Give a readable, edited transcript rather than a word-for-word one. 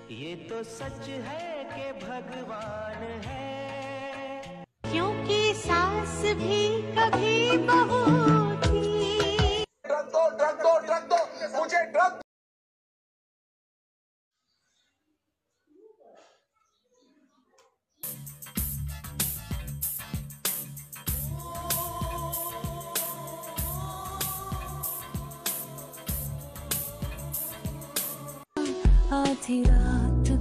ये तो सच है कि भगवान है, क्योंकि सास भी कभी बहू थी। ड्रग दो मुझे ड्रग। आधी रात